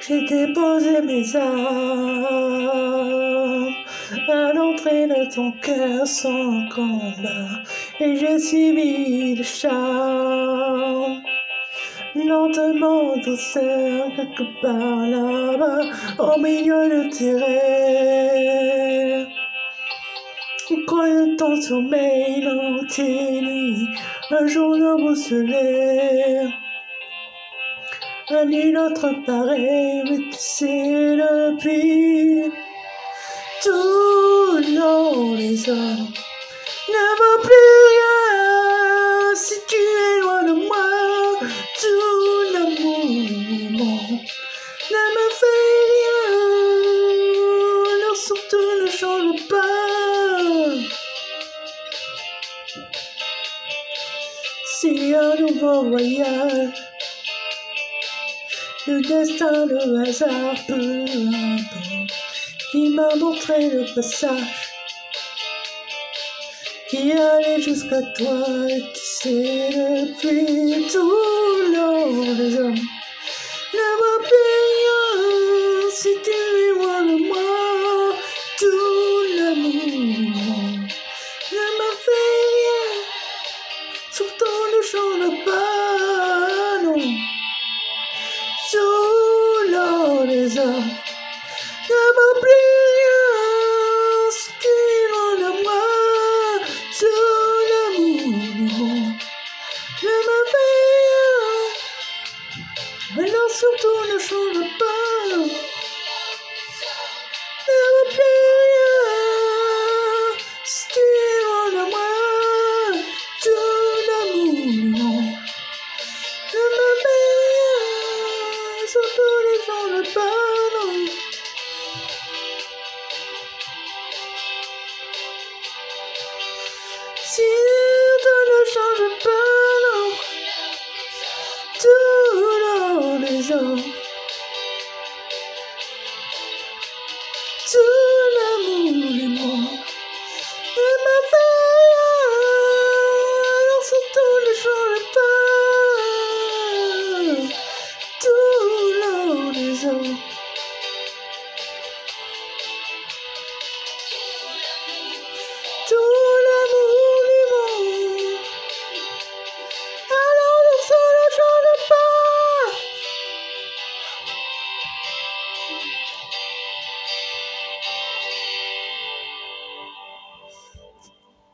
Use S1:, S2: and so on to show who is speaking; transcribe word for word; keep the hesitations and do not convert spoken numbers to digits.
S1: J'ai déposé mes armes à l'entrée de ton cœur sans combat, et j'ai suivi le charme. Lentement, douceur, quelque part là-bas, au milieu de tes rêves. Croyant ton sommeil dans tes nuits, un jour debout se lève. Un nul autre pareil, mais tu sais depuis tout le long les hommes ne vaut plus rien si tu es loin de moi. Tout l'amour du monde ne me fait rien, alors surtout ne change pas. C'est un nouveau voyage, le destin, le hasard, peu importe, qui m'a montré le passage, qui allait jusqu'à toi, et tu sais depuis tout long les hommes ne voient plus rien si tu es loin de moi. Tout l'amour du monde ne me fait rien, surtout ne change pas, non. Tout long les hommes ne voient plus rien si tu es loin de moi. Tout l'amour du monde ne me fait rien, alors surtout ne change pas. Ne me plus rien si tu es loin de moi. Tout l'amour du monde ne me fait rien, surtout ne change pas, non. Si